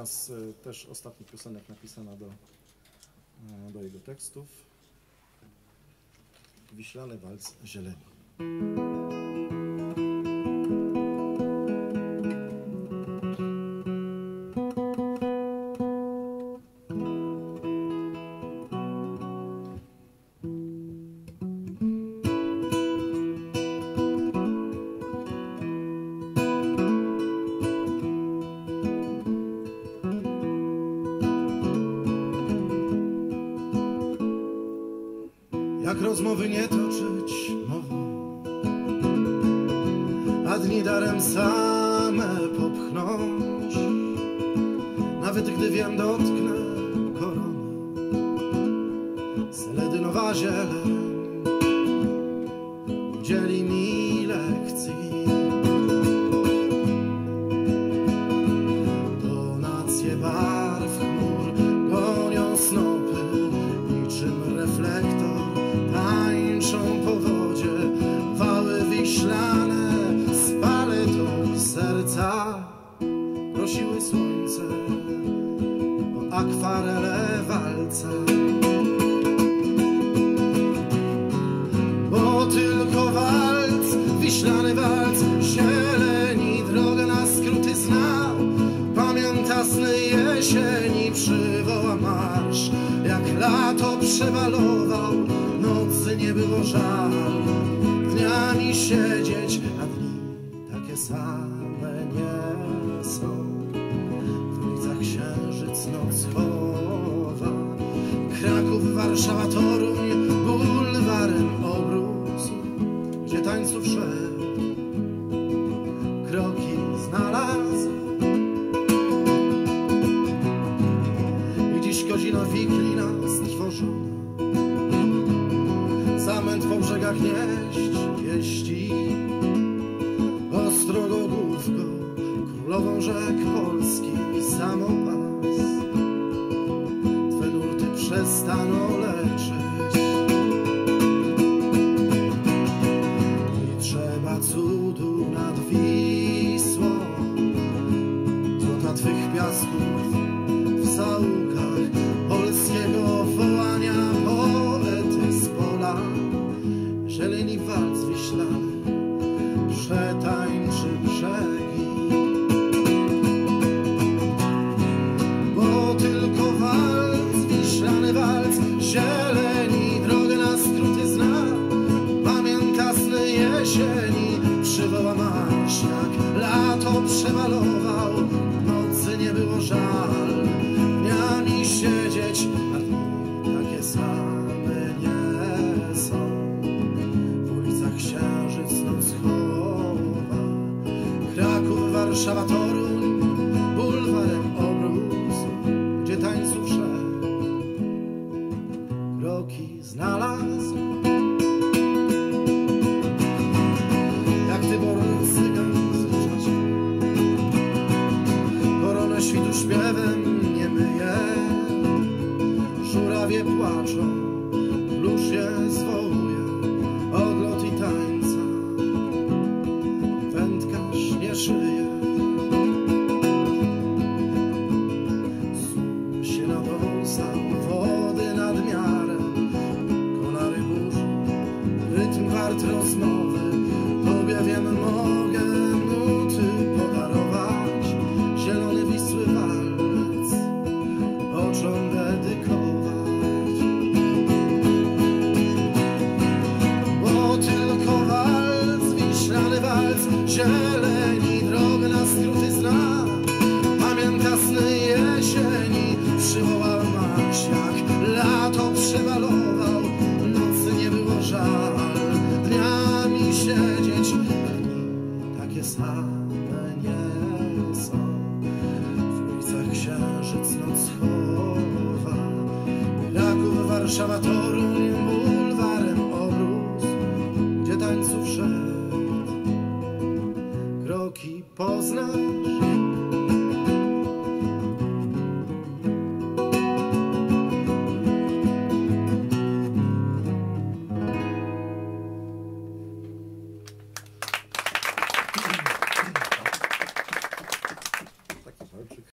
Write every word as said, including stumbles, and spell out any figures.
jedna z też ostatnich piosenek napisana do, do jego tekstów. Wiślany walc zieleni. Jak rozmowy nie toczyć mową, a dni darem same popchnąć, nawet gdy wiem dotknę korony, seledynowa zieleń udzieli mi lekcji. Donacje barw chmur gonią snopy niczym reflektor, tańczą po wodzie wały wiślane, z paletą serca prosiły słońce o akwarele walca. Bo tylko walc, wiślany walc zieleni drogę na skróty znał. Pamięta sny jesieni, przywoła marsz, jak lato przebalował. Nocy nie było żal, dniami siedzieć, a dni takie same nie są. W ulicach księżyc noc chowa, Kraków, Warszawa, Toruń, bulwarem obrósł, gdzie tańców szedł, kroki znalazł. I dziś godzina wiklina strwożona, zamęt po brzegach nieść wieści. Ostrogogłówko, królową rzek Polski, samopas twe nurty przestaną leczyć. I trzeba cudu nad Wisłą, złota twych piasków w zaułkach polskiego wołania poety z pola. Zieleni walc wiślany przetańczy brzegi. Bo tylko walc, wiślany walc zieleni drogę na skróty zna. Pamięta sny jesieni, przywoła marsz, jak lato przemalował. Nocy nie było żal, dniami siedzieć, a dni takie same nie są. W ulicach księżyc noc chowa, Kraków, Warszawa, Toruń, bulwarem obrósł, gdzie tańców szedł, kroki znalazł. Jak Tybor cygan zrzucać, koronę świtu śpiewem nie myje. Żurawie płaczą, plusz je zwołuje, odlot i tańca, wędkarz nie szyje. Sun się nadąsał wody nad miarem, konary burzy, rytm wart rozmowy. Tobie wiem mogę nuty podarować, zielony Wisły walec oczom dedykować. Bo tylko walc, wiślany walc zieleni drogę na skróty zna. Pamięta sny jesieni, przywołał marsz, jak lato przebalował. Nocy nie było żal, dniami siedzieć, takie same nie są. W ulicach księżyc noc chowa, Kraków, Warszawa, Toruń, bulwarem obrósł, gdzie tańców szedł, kroki poznasz.